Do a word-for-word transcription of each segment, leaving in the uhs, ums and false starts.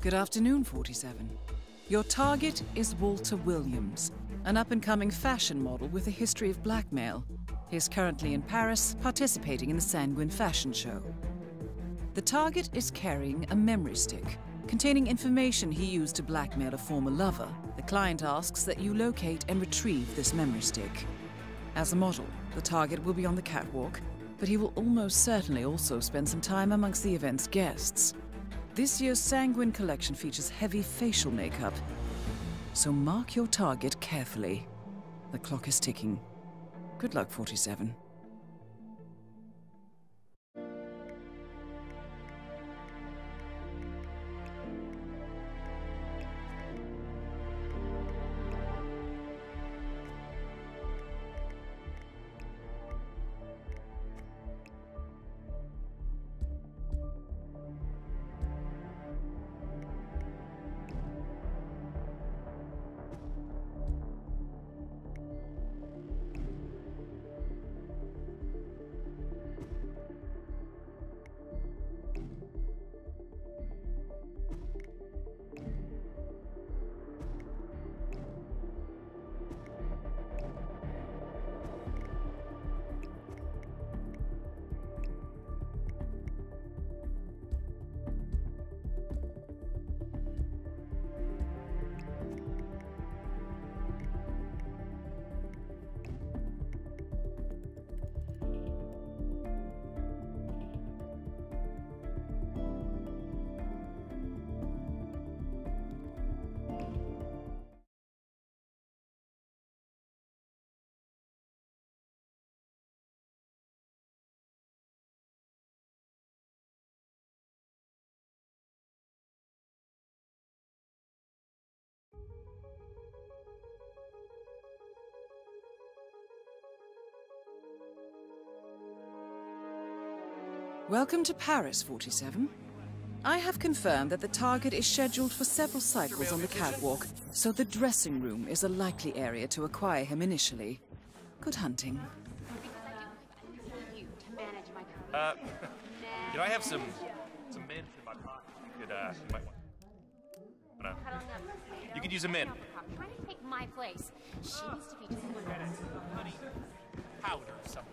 Good afternoon, forty-seven. Your target is Walter Williams, an up-and-coming fashion model with a history of blackmail. He is currently in Paris, participating in the Sanguine fashion show. The target is carrying a memory stick containing information he used to blackmail a former lover. The client asks that you locate and retrieve this memory stick. As a model, the target will be on the catwalk, but he will almost certainly also spend some time amongst the event's guests. This year's Sanguine collection features heavy facial makeup, so mark your target carefully. The clock is ticking. Good luck, forty-seven. Welcome to Paris, forty-seven. I have confirmed that the target is scheduled for several cycles on the catwalk, so the dressing room is a likely area to acquire him initially. Good hunting. Uh, you know, I have some, some mint in my pocket. You could, uh, you might want... Uh, you could use a mint. Trying to take my place. She needs to be just honey, powder or something.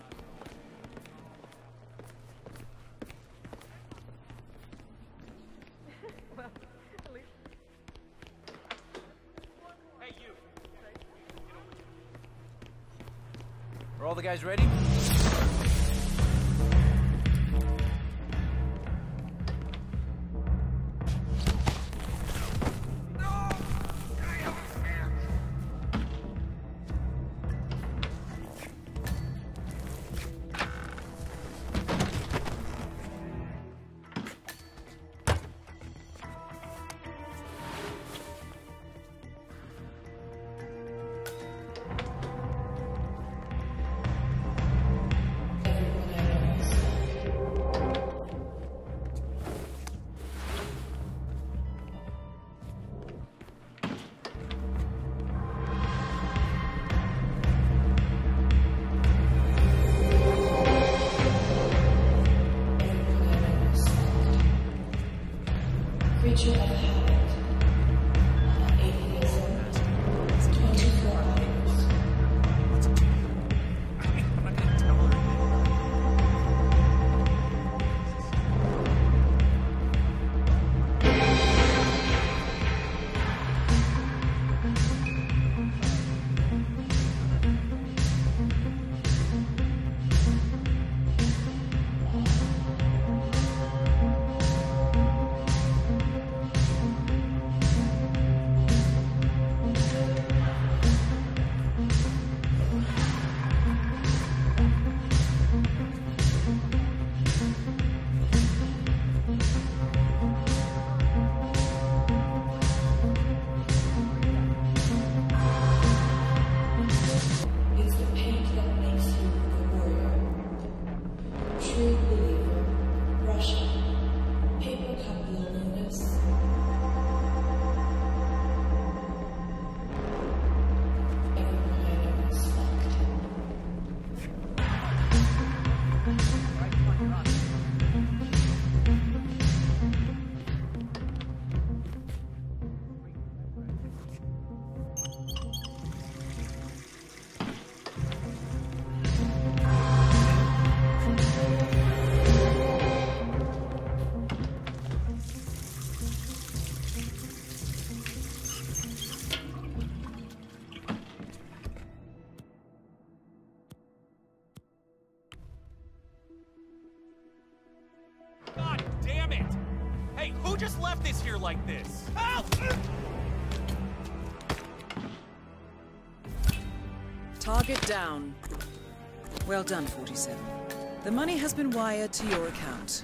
Hey, you. Are all the guys ready? Creature of habit. Atheism. twenty-four hours. Who just left this here like this? Help! Target down. Well done, forty-seven. The money has been wired to your account.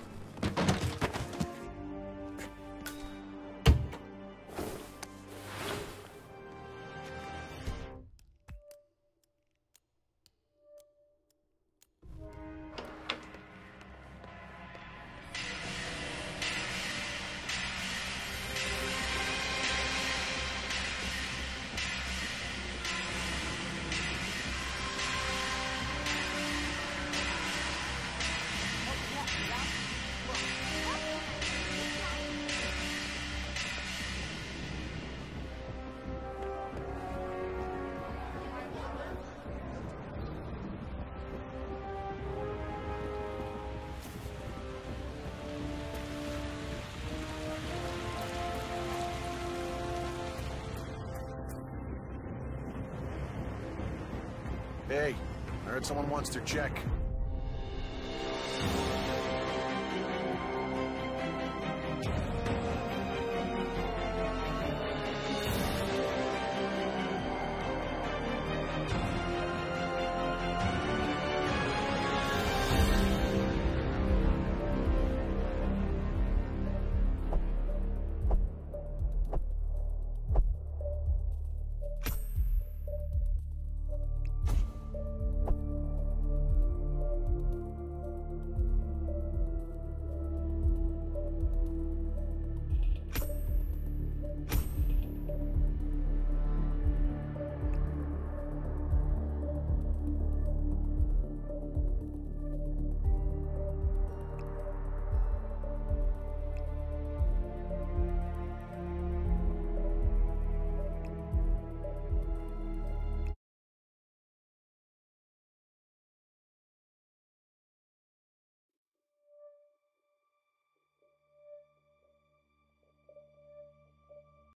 Hey, I heard someone wants their check.